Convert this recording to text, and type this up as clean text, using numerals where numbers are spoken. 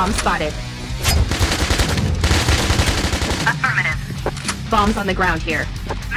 Bomb spotted. Affirmative. Bombs on the ground here.